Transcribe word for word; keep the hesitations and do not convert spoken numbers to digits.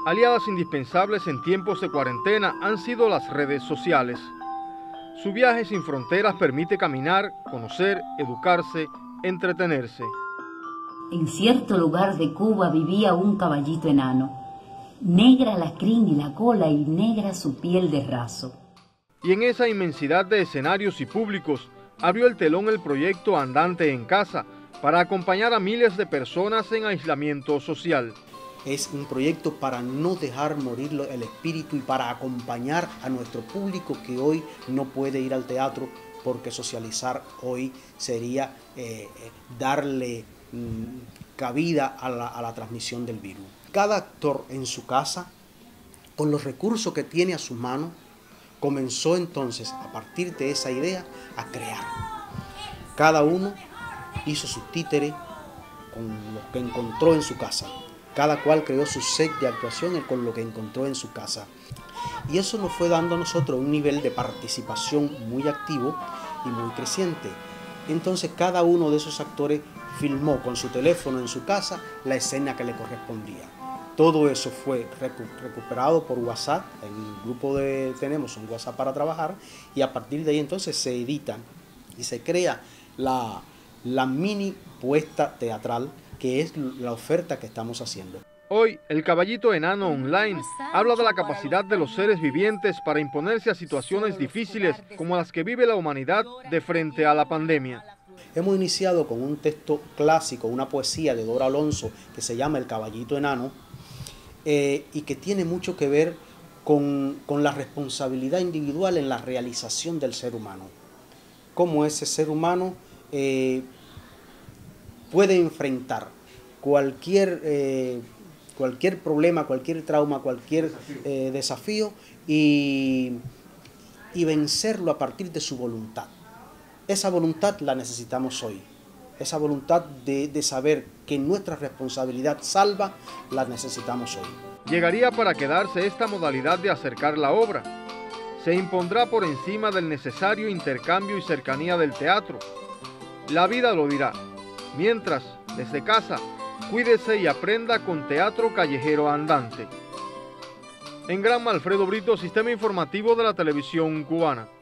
Aliadas indispensables en tiempos de cuarentena han sido las redes sociales. Su viaje sin fronteras permite caminar, conocer, educarse, entretenerse. En cierto lugar de Cuba vivía un caballito enano. Negra la crin y la cola y negra su piel de raso. Y en esa inmensidad de escenarios y públicos abrió el telón el proyecto Andante en Casa para acompañar a miles de personas en aislamiento social. Es un proyecto para no dejar morir el espíritu y para acompañar a nuestro público que hoy no puede ir al teatro, porque socializar hoy sería eh, darle mm, cabida a la, a la transmisión del virus. Cada actor en su casa, con los recursos que tiene a su mano, comenzó entonces, a partir de esa idea, a crear. Cada uno hizo su títere con lo que encontró en su casa. Cada cual creó su set de actuación con lo que encontró en su casa. Y eso nos fue dando a nosotros un nivel de participación muy activo y muy creciente. Entonces cada uno de esos actores filmó con su teléfono en su casa la escena que le correspondía. Todo eso fue recu recuperado por WhatsApp. En el grupo de tenemos un WhatsApp para trabajar, y a partir de ahí entonces se edita y se crea la, la mini puesta teatral, que es la oferta que estamos haciendo. Hoy, el Caballito Enano Online habla de la capacidad de los seres vivientes para imponerse a situaciones difíciles como las que vive la humanidad de frente a la pandemia. Hemos iniciado con un texto clásico, una poesía de Dora Alonso que se llama El Caballito Enano, eh, y que tiene mucho que ver con, con la responsabilidad individual en la realización del ser humano. Cómo ese ser humano eh, puede enfrentar cualquier, eh, cualquier problema, cualquier trauma, cualquier eh, desafío y, y vencerlo a partir de su voluntad. Esa voluntad la necesitamos hoy. Esa voluntad de, de saber que nuestra responsabilidad salva, la necesitamos hoy. Llegaría para quedarse esta modalidad de acercar la obra. Se impondrá por encima del necesario intercambio y cercanía del teatro. La vida lo dirá. Mientras, desde casa, cuídese y aprenda con Teatro Callejero Andante. En Granma, Alfredo Brito, Sistema Informativo de la Televisión Cubana.